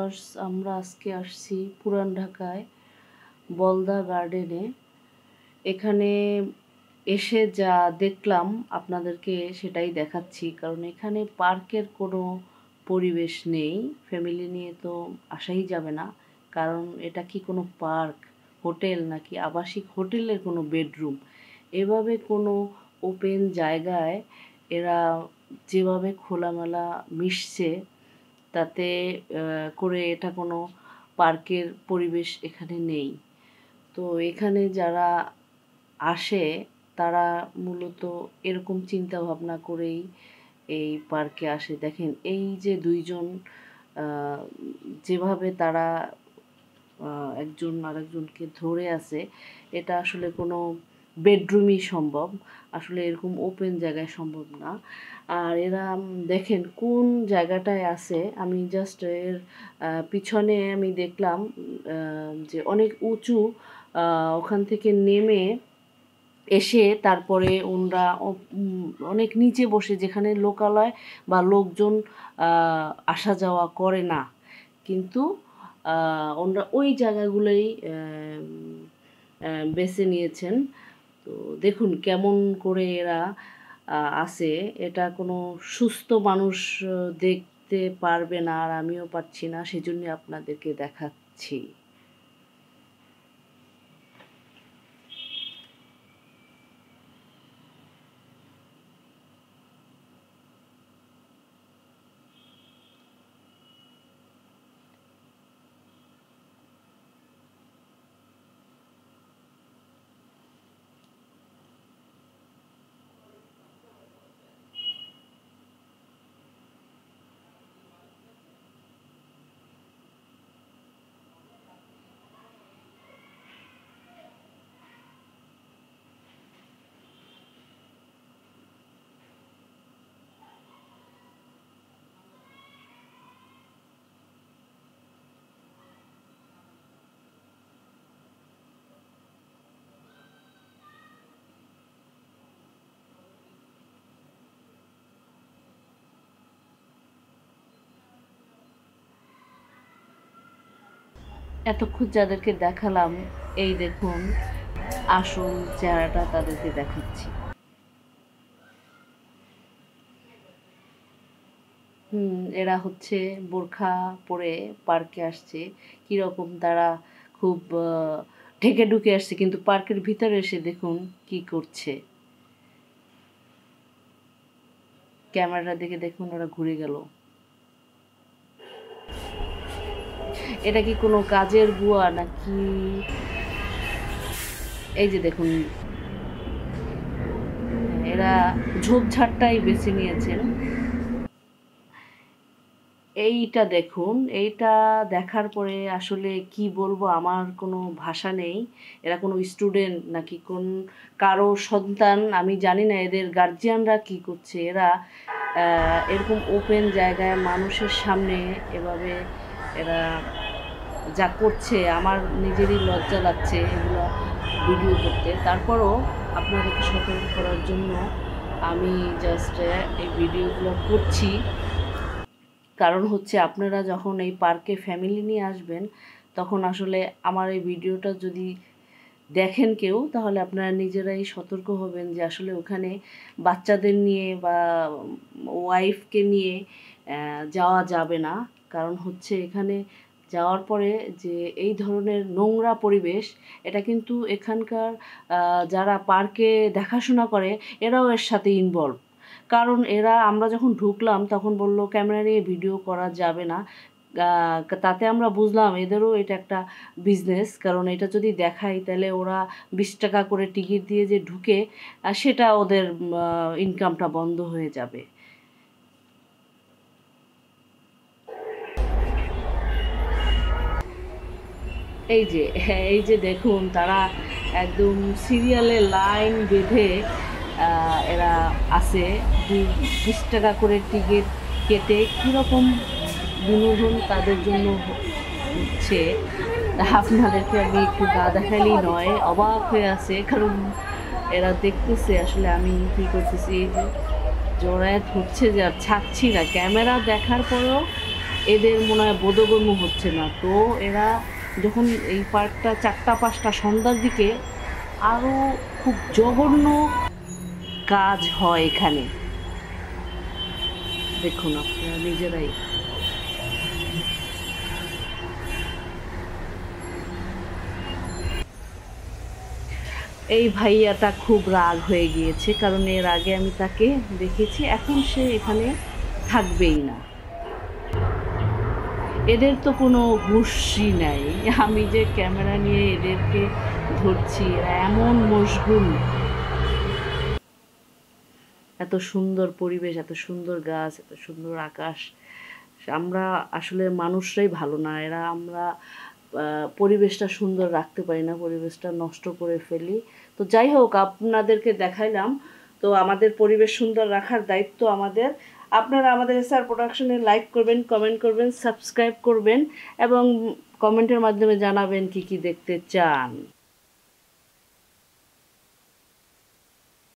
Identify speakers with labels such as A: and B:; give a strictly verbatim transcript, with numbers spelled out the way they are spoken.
A: Viewers, আমরা আজকে আসছি পুরান ঢাকায় বলদা গার্ডেনে। এখানে এসে যা দেখলাম আপনাদেরকে সেটাই দেখাচ্ছি, কারণ এখানে পার্কের কোনো পরিবেশ নেই। ফ্যামিলি নিয়ে তো আসাই যাবে না, কারণ এটা কি কোনো পার্ক, হোটেল নাকি আবাসিক হোটেলের কোনো বেডরুম? এভাবে কোনো ওপেন জায়গায় এরা যেভাবে খোলামেলা মিশছে, তাতে করে এটা কোনো পার্কের পরিবেশ এখানে নেই। তো এখানে যারা আসে তারা মূলত এরকম চিন্তা ভাবনা করেই এই পার্কে আসে। দেখেন এই যে দুইজন যেভাবে তারা একজন আরেকজনকে ধরে আছে, এটা আসলে কোনো বেডরুমই সম্ভব, আসলে এরকম ওপেন জায়গায় সম্ভব না। আর এরা দেখেন কোন জায়গাটায় আছে, আমি জাস্ট এর পিছনে আমি দেখলাম যে অনেক উঁচু, ওখান থেকে নেমে এসে তারপরে ওনরা অনেক নিচে বসে, যেখানে লোকালয় বা লোকজন আসা যাওয়া করে না, কিন্তু ওনরা ওই জায়গাগুলোই বেছে নিয়েছেন। তো দেখুন কেমন করে এরা আছে, এটা কোনো সুস্থ মানুষ দেখতে পারবে না, আর আমিও পারছি না, সেজন্য আপনাদেরকে দেখাচ্ছি। এতক্ষণ যাদেরকে দেখালাম, এই দেখুন আসল চেহারাটা তাদেরকে দেখাচ্ছি। হুম এরা হচ্ছে বোরখা পরে পার্কে আসছে। কীরকম তারা খুব ঢেকে ঢুকে আসছে, কিন্তু পার্কের ভিতরে এসে দেখুন কি করছে। ক্যামেরাটা দেখে দেখুন ওরা ঘুরে গেল। এটা কি কোনো কাজের বুয়া নাকি? এই যে দেখুন এরা ঝোপঝাড়টাই বেছে নিয়েছেন। এইটা দেখুন, এইটা দেখার পরে আসলে কি বলবো, আমার কোনো ভাষা নেই। এরা কোনো স্টুডেন্ট নাকি কোন কারো সন্তান আমি জানি না, এদের গার্জিয়ানরা কি করছে। এরা এরকম ওপেন জায়গায় মানুষের সামনে এভাবে এরা যা করছে, আমার নিজেরই লজ্জা লাগছে এগুলো ভিডিও করতে। তারপরও আপনাদেরকে সতর্ক করার জন্য আমি জাস্ট এই ভিডিওগুলো করছি, কারণ হচ্ছে আপনারা যখন এই পার্কে ফ্যামিলি নিয়ে আসবেন, তখন আসলে আমার এই ভিডিওটা যদি দেখেন কেউ, তাহলে আপনারা নিজেরাই সতর্ক হবেন যে আসলে ওখানে বাচ্চাদের নিয়ে বা ওয়াইফকে নিয়ে যাওয়া যাবে না। কারণ হচ্ছে এখানে যাওয়ার পরে যে এই ধরনের নোংরা পরিবেশ, এটা কিন্তু এখানকার যারা পার্কে দেখাশোনা করে এরাও এর সাথে ইনভলভ। কারণ এরা আমরা যখন ঢুকলাম তখন বলল ক্যামেরা নিয়ে ভিডিও করা যাবে না। তাতে আমরা বুঝলাম এদেরও এটা একটা বিজনেস, কারণ এটা যদি দেখাই তাহলে ওরা বিশ টাকা করে টিকিট দিয়ে যে ঢুকে, সেটা ওদের ইনকামটা বন্ধ হয়ে যাবে। এই যে এই যে দেখুন তারা একদম সিরিয়ালে লাইন বেঁধে এরা আছে, বিশ টাকা করে টিকিট কেটে কীরকম বিনোদন তাদের জন্য হচ্ছে। আপনাদেরকে আমি একটু গা দেখালেই নয়, অবাক হয়ে আছে, কারণ এরা দেখতেছে আসলে আমি কী করতেছি। এই যে জোড়ায় ধরছে যে আর ছাড়ছি না, ক্যামেরা দেখার পরেও এদের মনে হয় বোধগম্য হচ্ছে না। তো এরা যখন এই পার্কটা চারটা পাঁচটা সন্ধ্যার দিকে আরও খুব জঘন্য কাজ হয় এখানে, দেখুন আপনারা নিজেরাই। এই ভাইয়াটা খুব রাগ হয়ে গিয়েছে, কারণ এর আগে আমি তাকে দেখেছি, এখন সে এখানে থাকবেই না। এদের তো কোনো হুঁশই নাই। আমি যে ক্যামেরা নিয়ে এদেরকে ধরছি, এরা এমন মশগুল। এত সুন্দর পরিবেশ, এত সুন্দর গাছ, এত সুন্দর আকাশ, আমরা আসলে মানুষরাই ভালো না, এরা আমরা পরিবেশটা সুন্দর রাখতে পারি না, পরিবেশটা নষ্ট করে ফেলি। তো যাই হোক, আপনাদেরকে দেখাইলাম। তো আমাদের পরিবেশ সুন্দর রাখার দায়িত্ব আমাদের। আপনারা আমাদের এস আর প্রোডাকশনে লাইক করবেন, কমেন্ট করবেন, সাবস্ক্রাইব করবেন এবং কমেন্টের মাধ্যমে জানাবেন কি কি দেখতে চান।